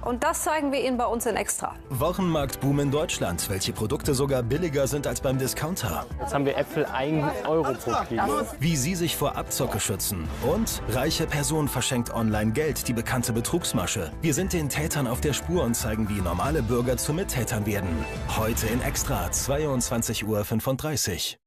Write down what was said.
Und das zeigen wir Ihnen bei uns in Extra. Wochenmarktboom in Deutschland. Welche Produkte sogar billiger sind als beim Discounter. Jetzt haben wir Äpfel 1 Euro pro Kilo. Wie Sie sich vor Abzocke schützen. Und reiche Person verschenkt online Geld, die bekannte Betrugsmasche. Wir sind den Tätern auf der Spur und zeigen, wie normale Bürger zu Mittätern werden. Heute in Extra, 22:35 Uhr.